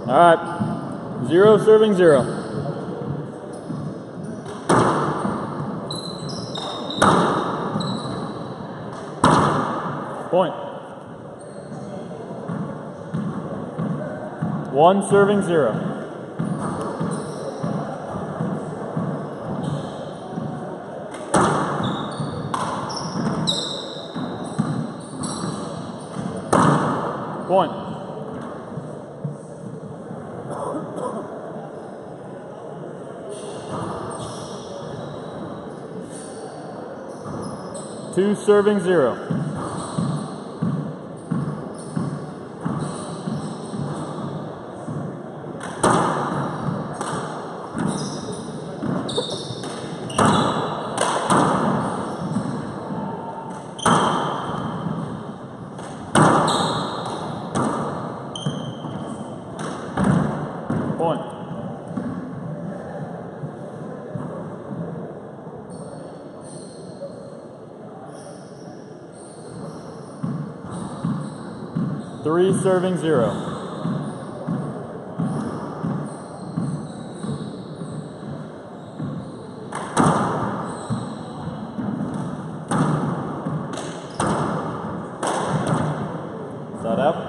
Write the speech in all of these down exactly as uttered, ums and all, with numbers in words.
right, zero serving zero. Point. One serving zero. Point. Two serving zero. Point. Three serving zero. Is that up?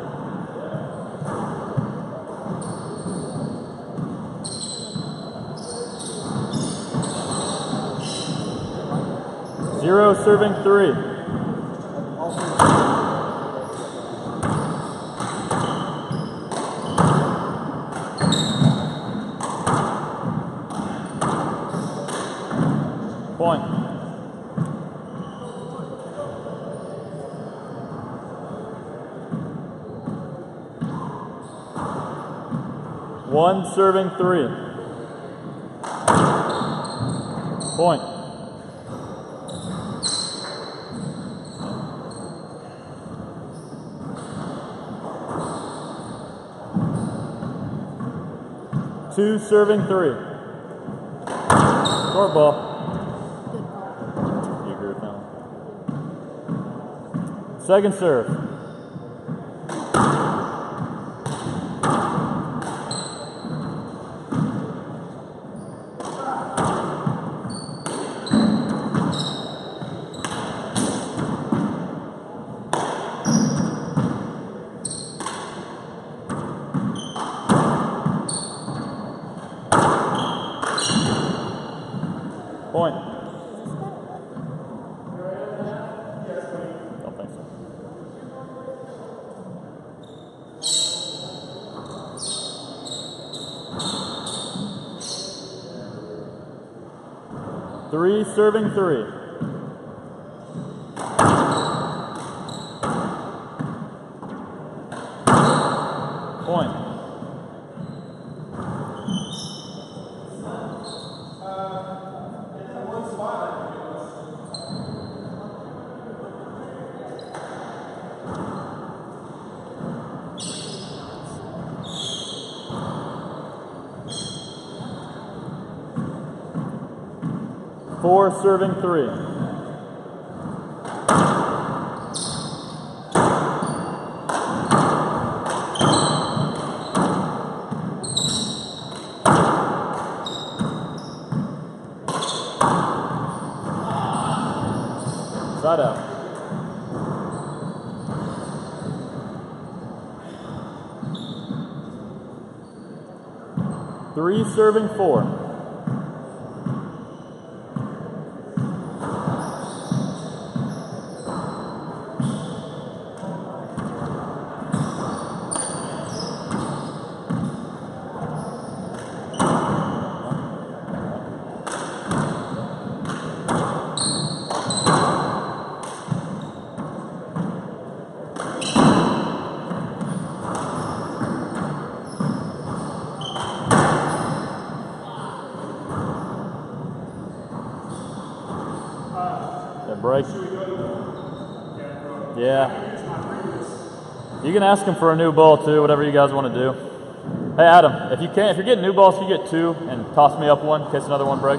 Zero serving three. Point. One serving three. Point. Two serving three. Short ball. You agree with that? Second serve. Point. Don't think so. Three serving three. Point. Four serving three. Side out. Three serving four. Break. Yeah. You can ask him for a new ball too, whatever you guys want to do. Hey Adam, if you can, if you're getting new balls, you get two and toss me up one in case another one breaks.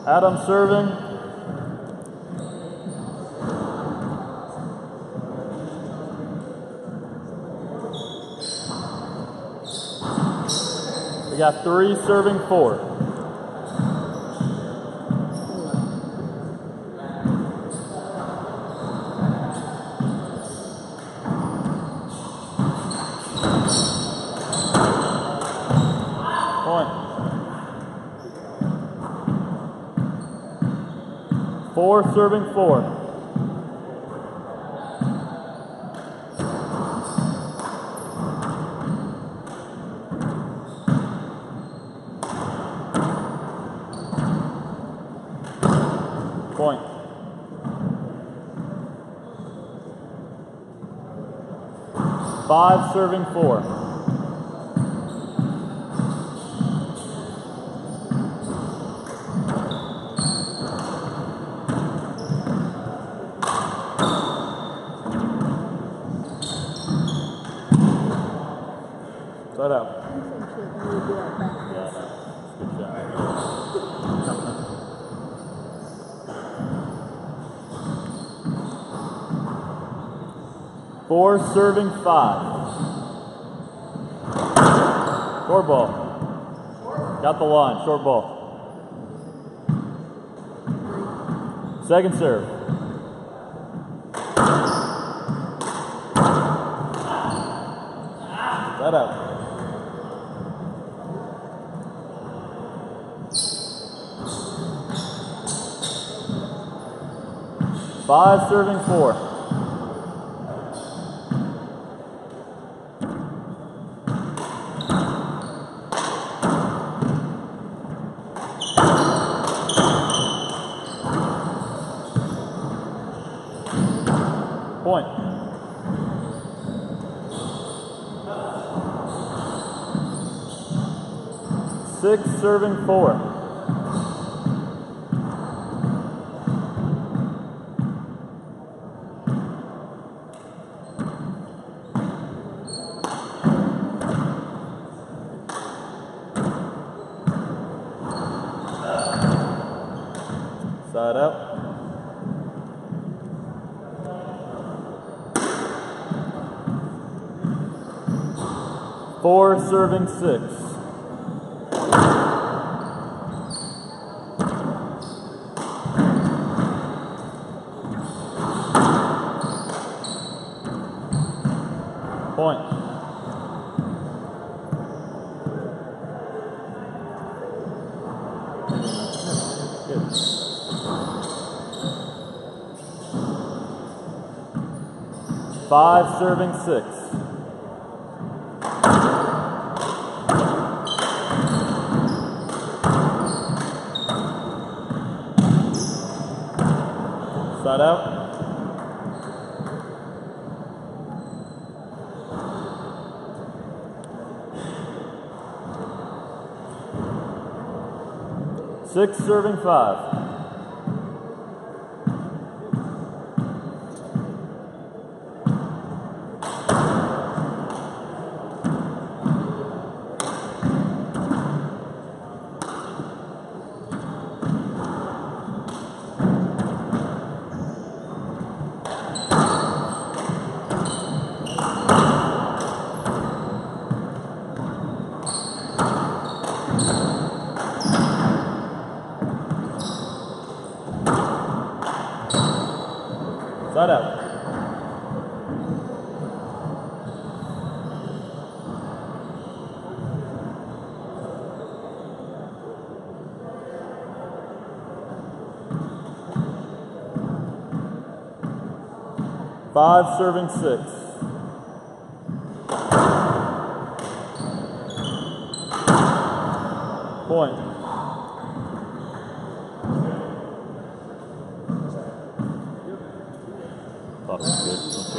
Adam serving. We got three serving four. Point. Four serving four. Point. Five serving four. Start out. Yeah, good shot. Four serving five. Short ball. Got the line, short ball. Second serve. That out. Five serving four. Point. Six serving four. Side out. Four serving six. Point. Good. Five serving six. Side out. Six serving five. Side out. Five serving six. Point. Thought it was good,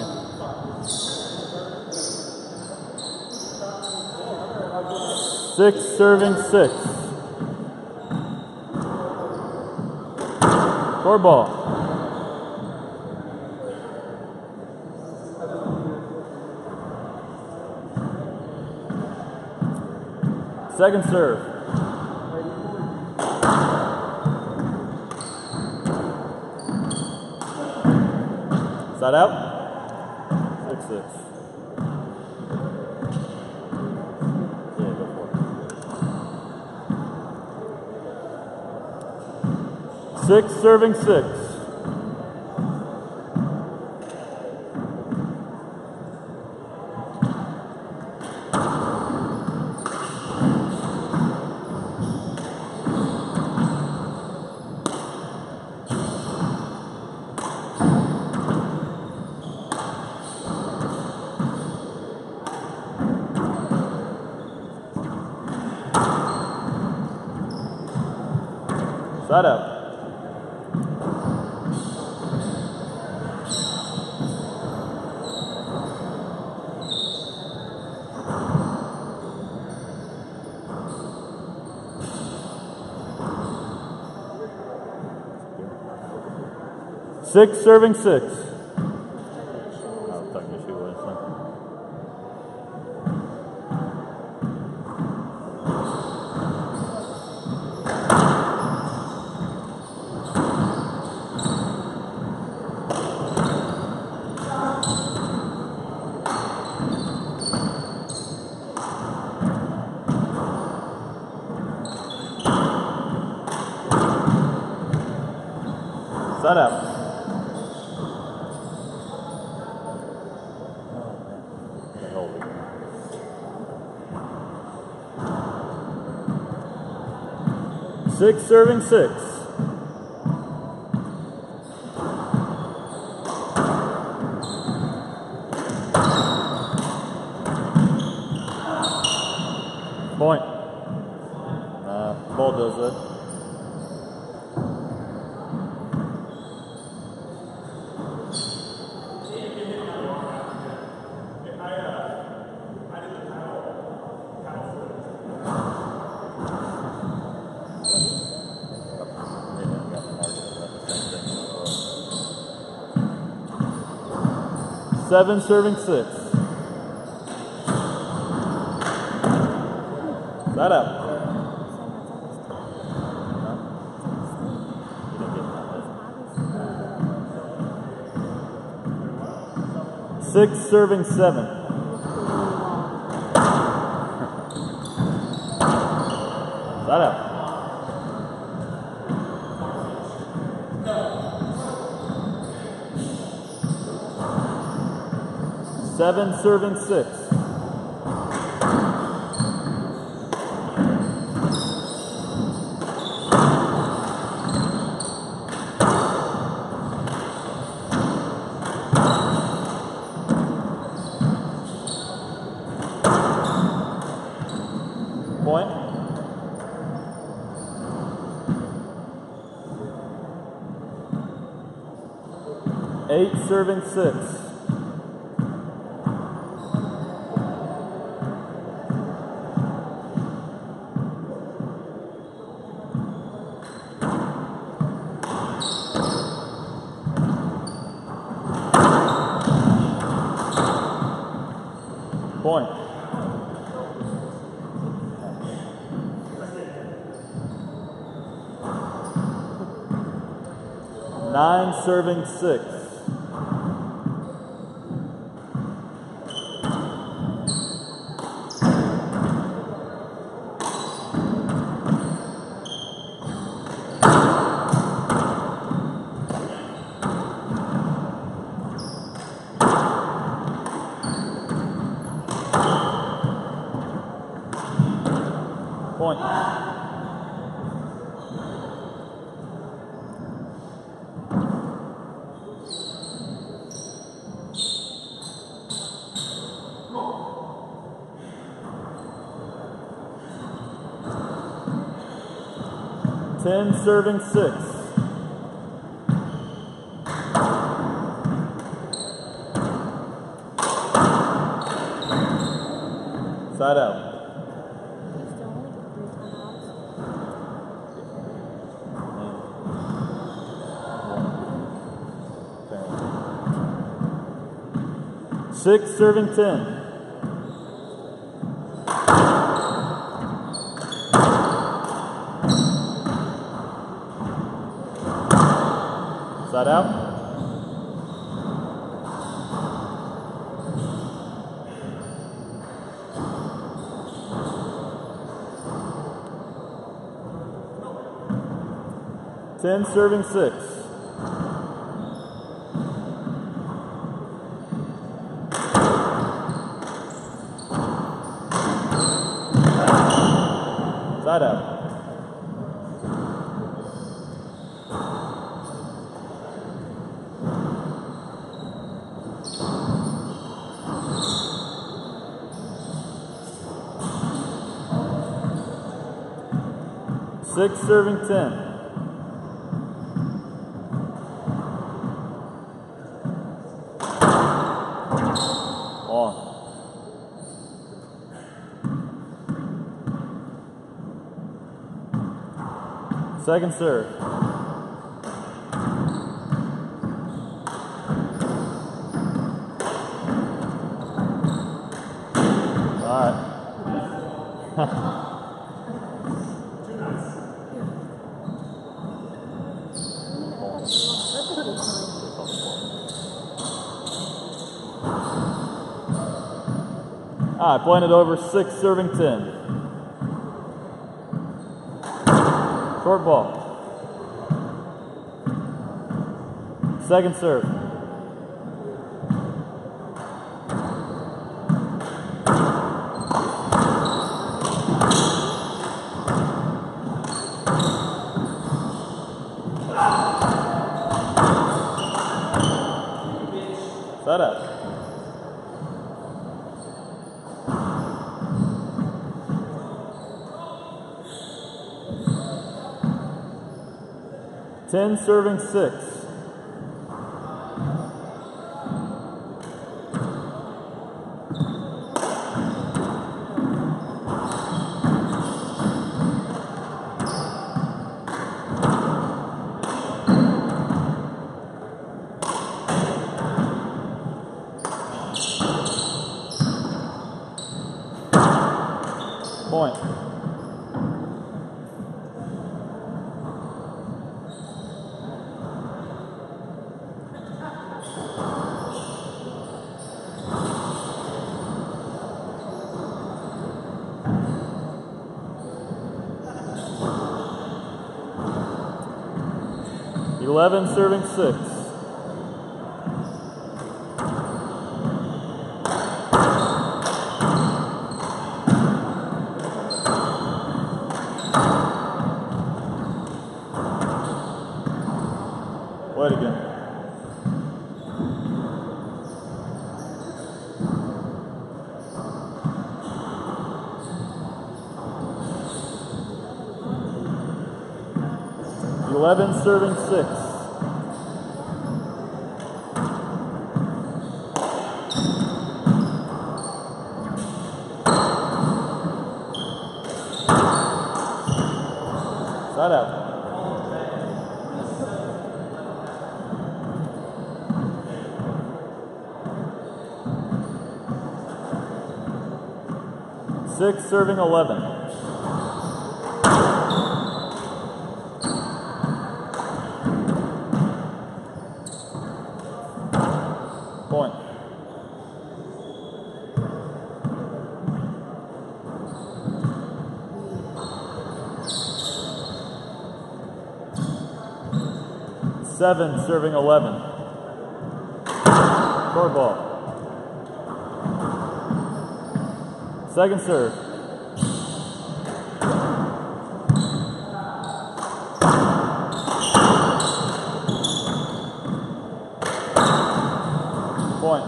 don't you? Six serving six. Short ball. Second serve. Side out. Six, six. Yeah, go for it. Six, serving six. Side out. Six, serving six. I'll tuck your shoe away, son. Side out. Six, serving six. Point. Uh, ball does that. Seven, serving six. Side out. Six, serving seven. Side out. Seven, serving six. Point. Eight, serving six. Point. Nine, serving six. Point. Ten, serving six. Side out. Six, serving ten. Side out. ten serving six. Side out. Six serving ten. Long. Second serve. All right. All right, playing it over, six serving ten. Short ball. Second serve. Set up. ten serving six. Point. eleven serving six. Play it again. eleven serving six. Side out. Six serving eleven. Point. Seven serving eleven. Short ball. Second serve. Point.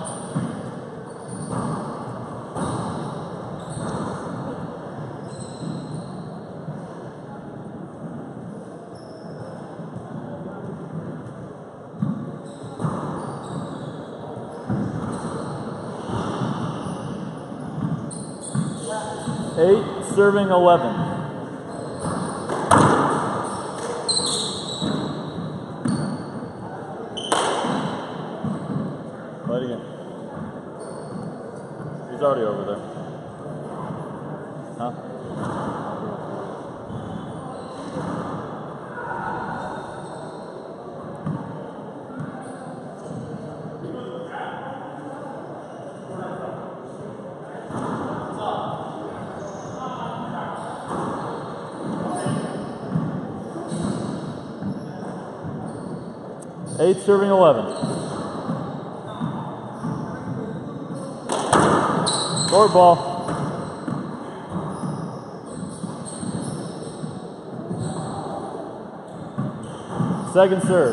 Eight serving eleven. Play it again. He's already over there. Huh? Eight serving eleven. Short ball. Second serve.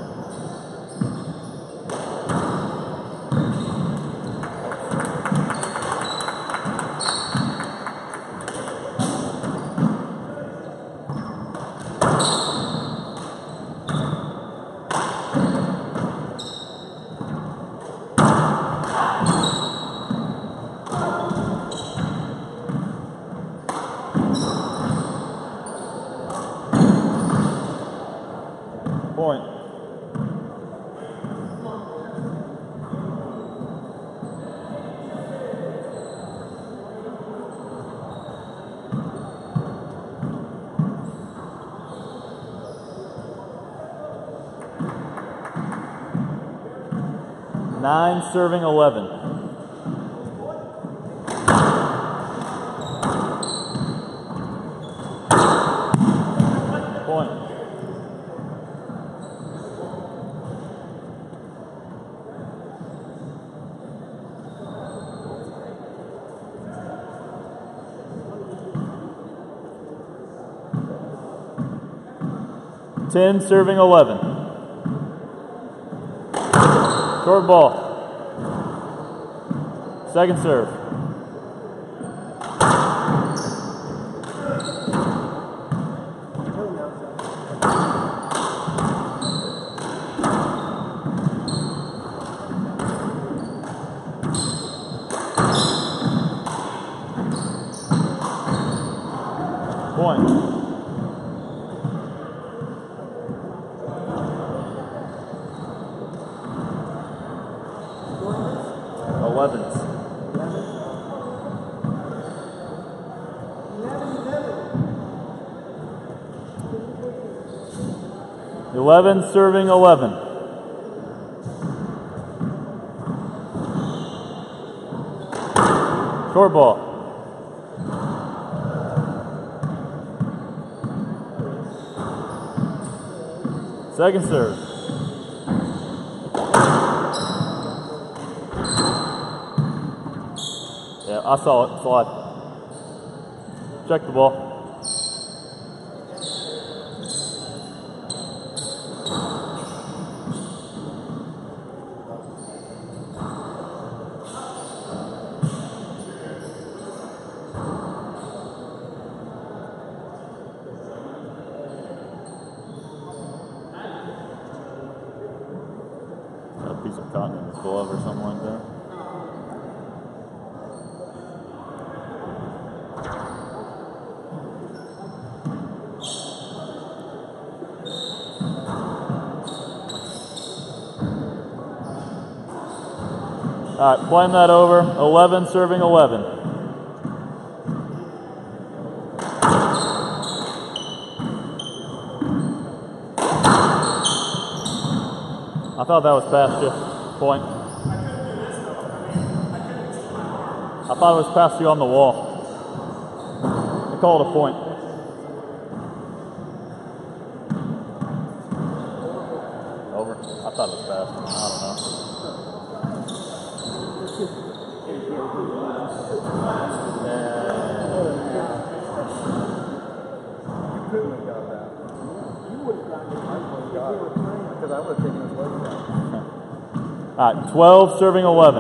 Point. Nine serving eleven. Point. Ten serving eleven. Short ball. Second serve. Point. Elevens. Eleven serving eleven. Short ball. Second serve. Yeah, I saw it slide. Check the ball. Got a piece of cotton in his glove or something like that. All right, playing that over. eleven serving eleven. I thought that was past you. Point. I thought it was past you on the wall. I call it a point. Over. I thought it was past. I don't know. All right, twelve serving eleven.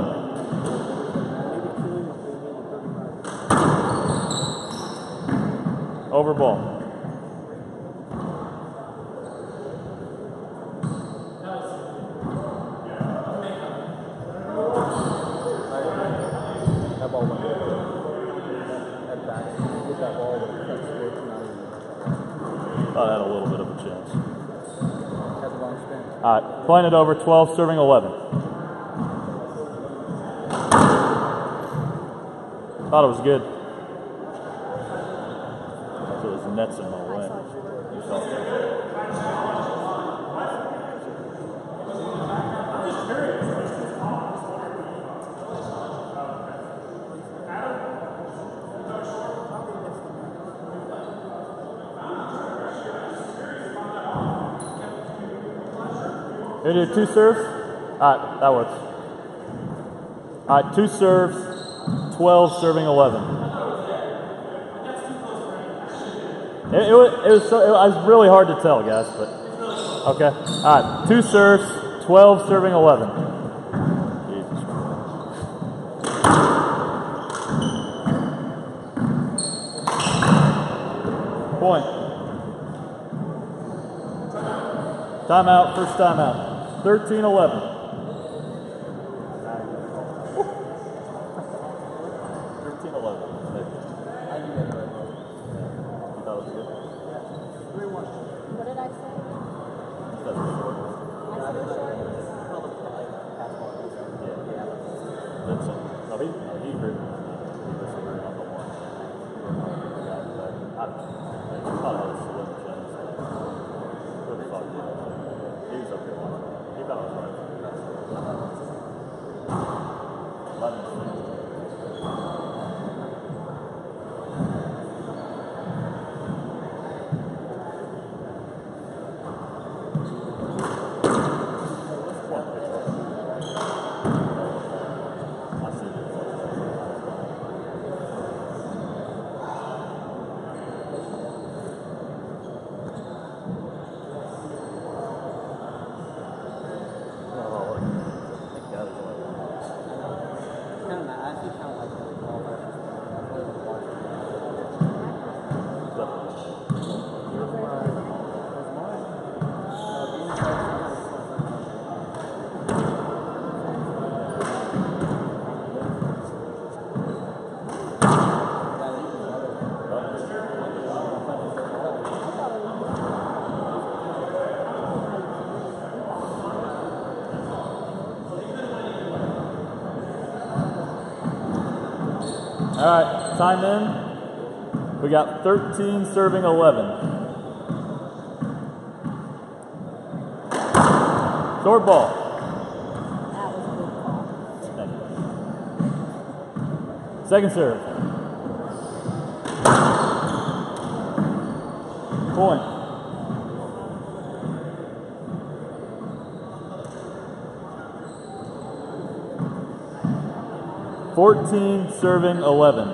Over ball. That ball went that back. Get that ball with that switch. Thought I had a little bit of a chance. Had the long spin. All right, playing it over. twelve serving eleven. Thought it was good. So there's the nets in my way. You saw it. You're gonna do two serves? Alright, that works. Alright, two serves, twelve serving eleven. It, it, was, it, was so, it was really hard to tell, guys, but okay. Alright, two serves, twelve serving eleven. Jesus Christ. Point. Timeout, first timeout. thirteen eleven. thirteen eleven. What did I say? I said short. That's it. No, he, no, he agreed. He disagreed on the one. I thought I was slim chance. Really thought he was. He was up here watching. He thought I was right. All right, time in. We got thirteen serving eleven. Short ball. That was a good call. Thank you. Second serve. Point. fourteen serving eleven.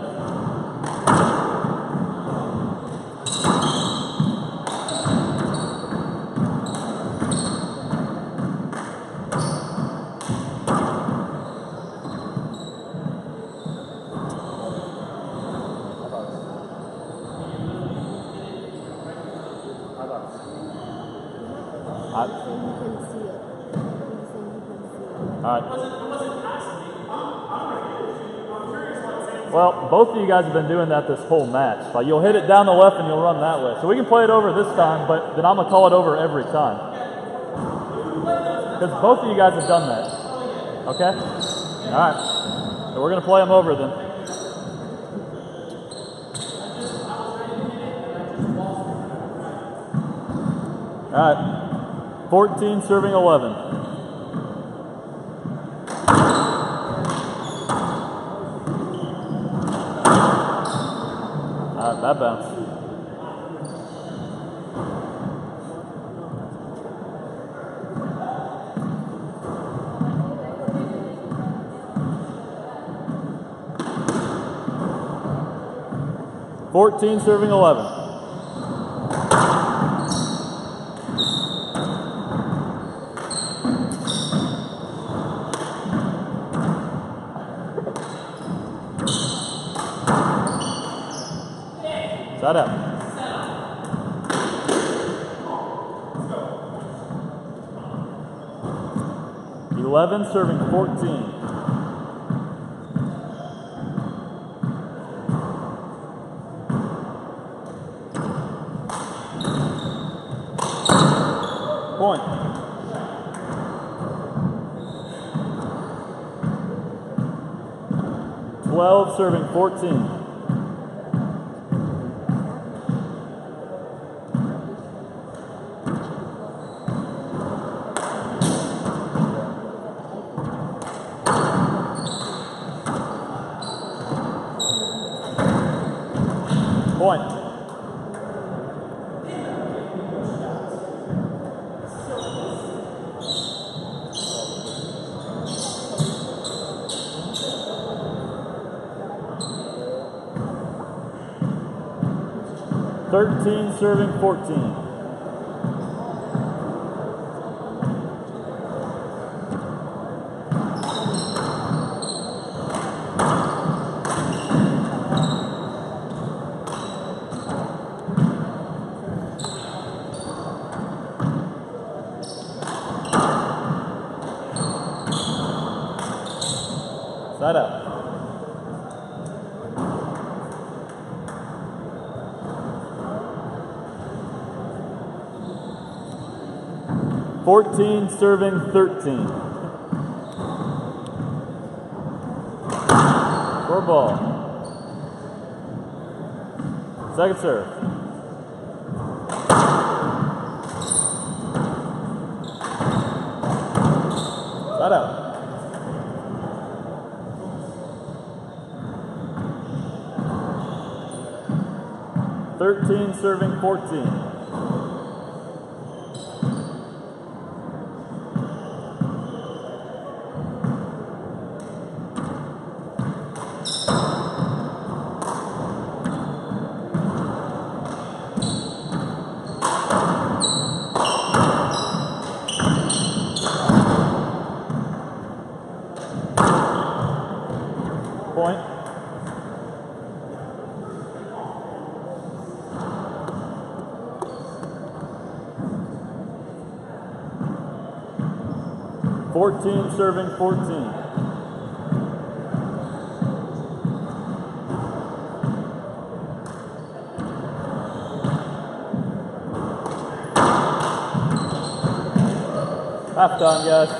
Well, both of you guys have been doing that this whole match. Like, you'll hit it down the left and you'll run that way. So we can play it over this time, but then I'm going to call it over every time. Because both of you guys have done that. Okay? All right. So we're going to play them over then. All right. fourteen serving eleven. That bounce. fourteen serving eleven. Set up. eleven serving fourteen. Point. twelve serving fourteen. Point. thirteen serving fourteen. Side up. fourteen serving thirteen. Four ball. Second serve. Side out. thirteen serving fourteen. Point. fourteen serving fourteen. Half done, guys.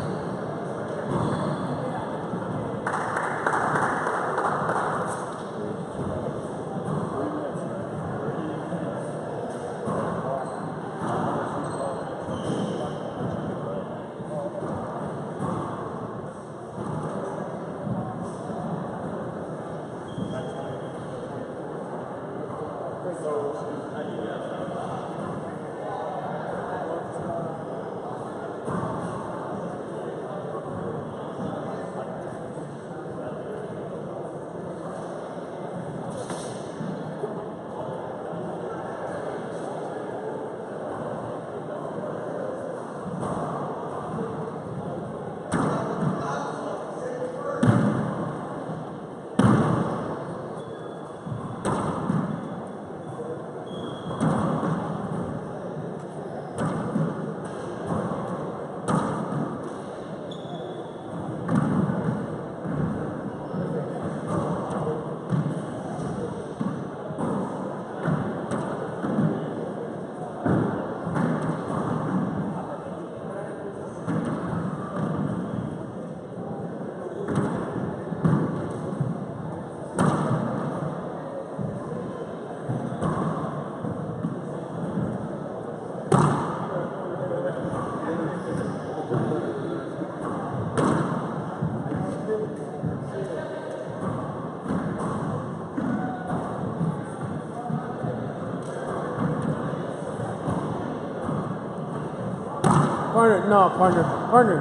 Partner, no, partner, partner.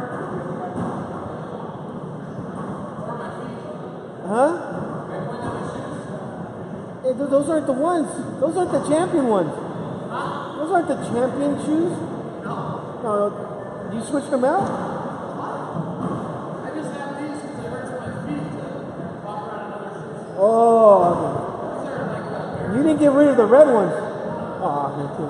Huh? Hey, th those aren't the ones. Those aren't the champion ones. Those aren't the champion shoes. No. You switched them out? I just have these because it hurts my feet to walk around in other shoes. Oh, okay. These are like uh, You didn't get rid of the red ones. Oh,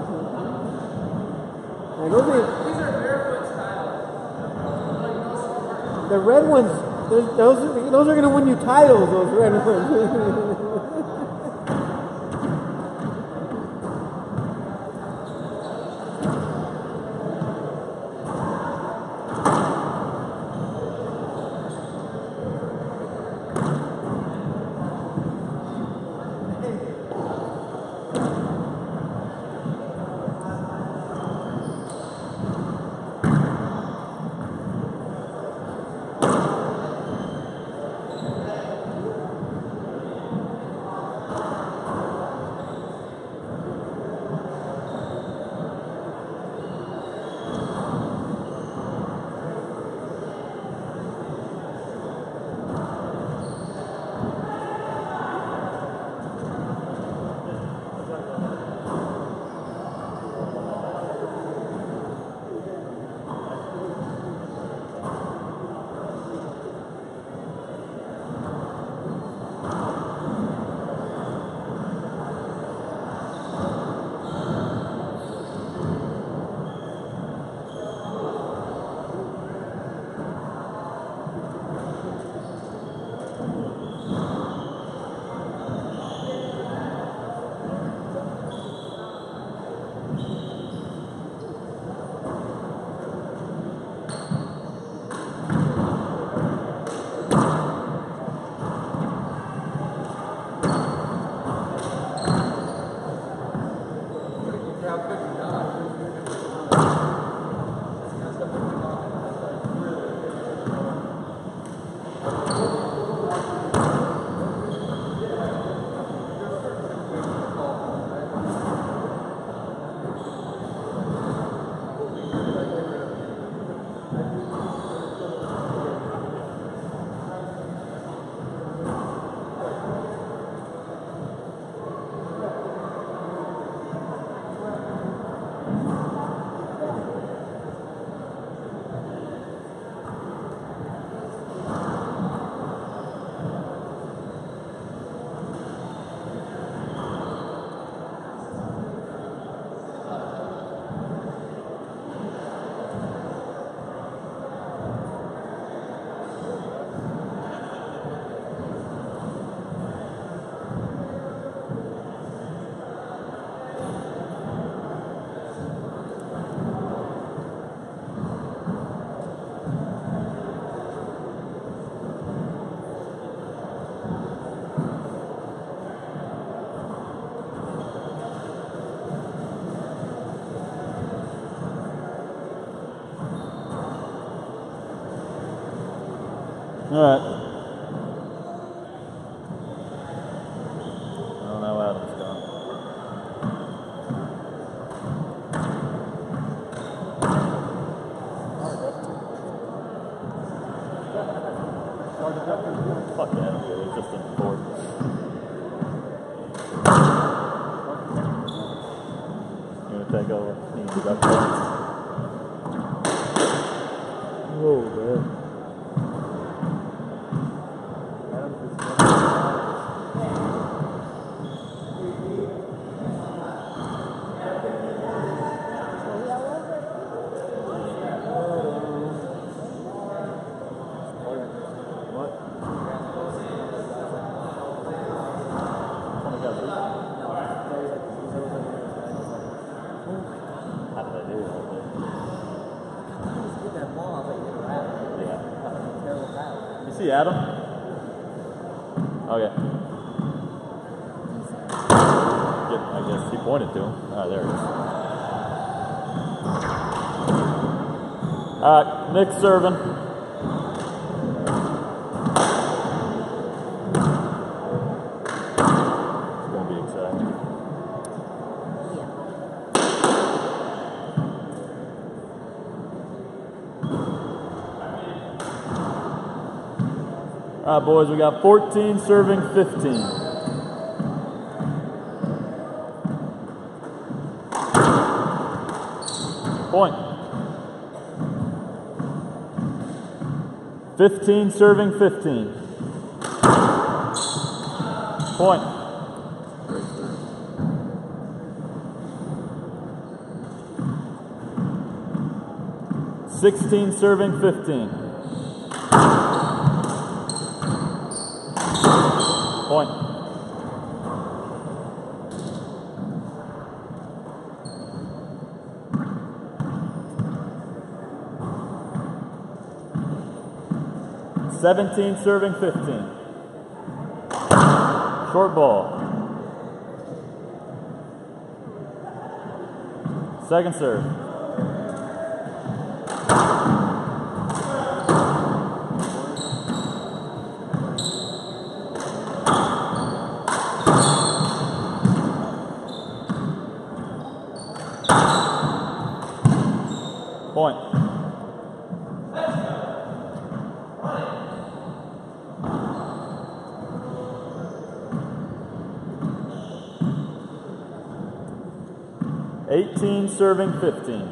yeah, those are, these are barefoot style. Like no support. the red ones, those, those, those are going to win you titles, those red ones. All right. I don't know how Adam's gone. Fuck Adam, dude. It's just a board. You want to take over? You can do that. Oh, man. See Adam? Okay. Yep, I guess he pointed to him. Ah, there he is. Alright, Nick serving. It's going to be exciting. All right, boys, we got fourteen serving fifteen. Point. fifteen serving fifteen. Point. sixteen serving fifteen. Point. seventeen serving fifteen. Short ball. Second serve. Point. eighteen serving fifteen.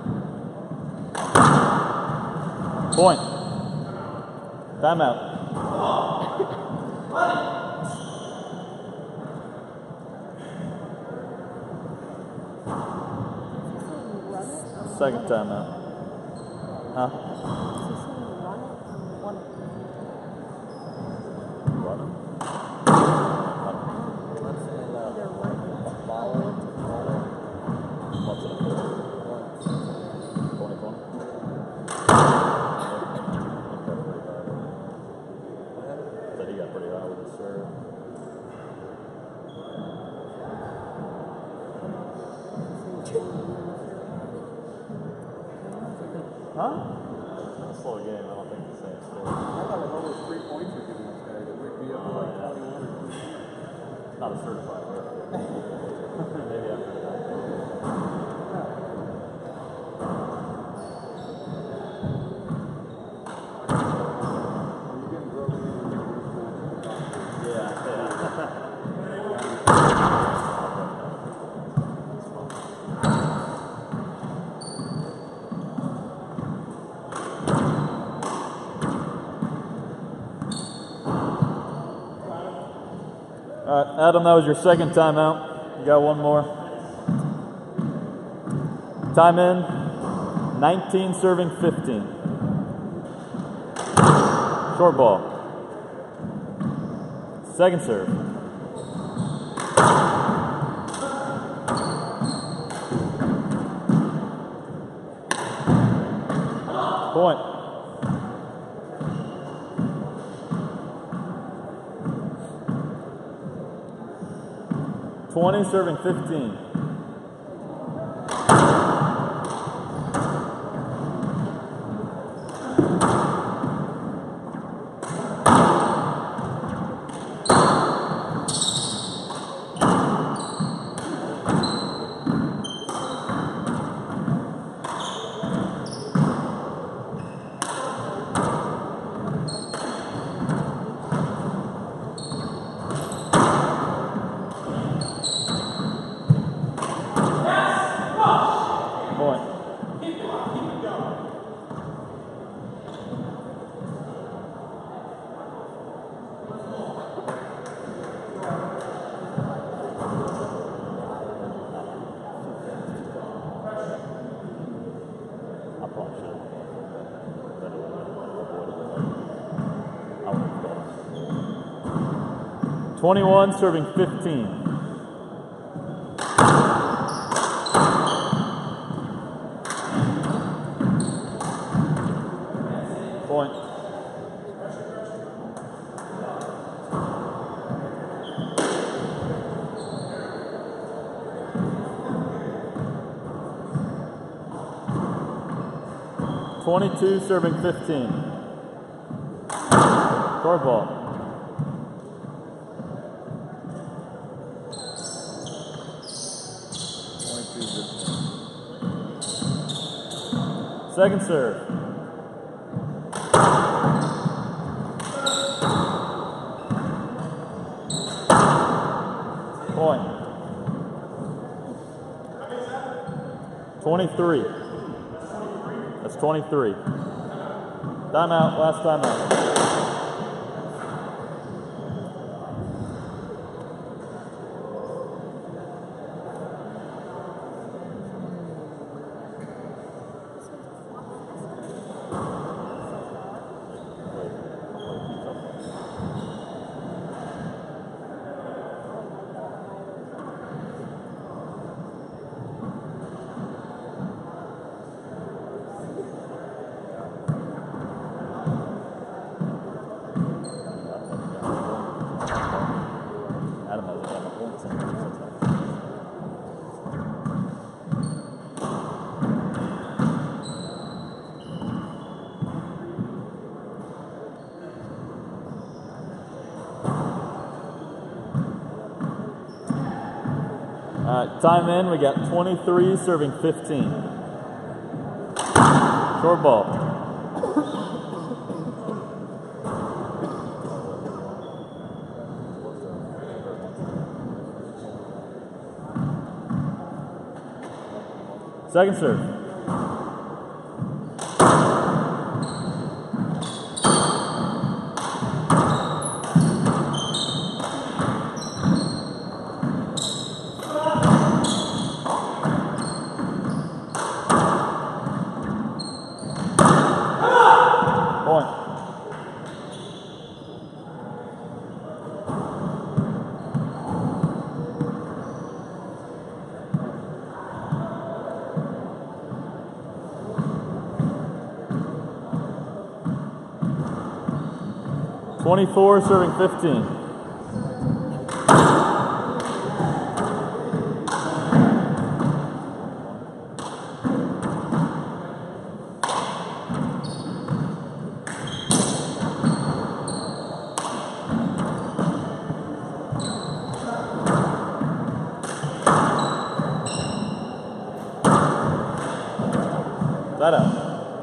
Point. Timeout. Second timeout. Huh? Run it? What's it? twenty twenty? Said he got pretty high with his serve. Huh? It's a slow game. I don't think it's the same story. I thought with all those three points you're giving this guy, that would be up to like twenty-one or something. Not a certified worker. Maybe after that. Are you getting broken in? Yeah, yeah. All right, Adam, that was your second timeout. You got one more. Time in, nineteen serving fifteen. Short ball. Second serve. Point. twenty serving fifteen. should. Then it would have avoidable. I would have gone. twenty-one serving fifteen. Point. twenty-two serving fifteen. Short ball. Second serve. Point. twenty-three. That's twenty-three. Timeout, last timeout. All right, time in, we got twenty-three serving fifteen. Short ball. Second serve. twenty-four serving fifteen. That out.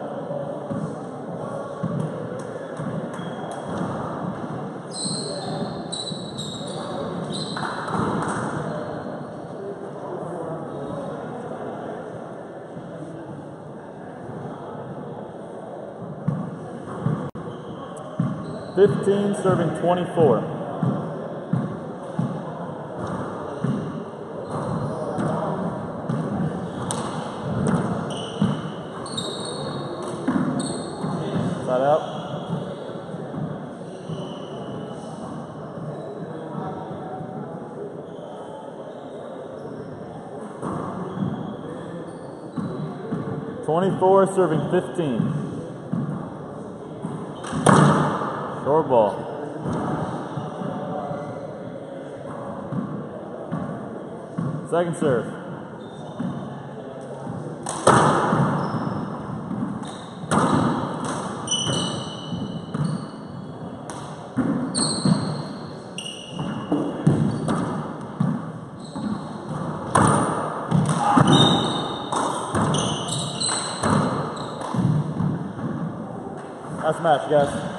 fifteen serving twenty-four. That out. twenty-four serving fifteen. Short ball. Second serve. Nice match, guys.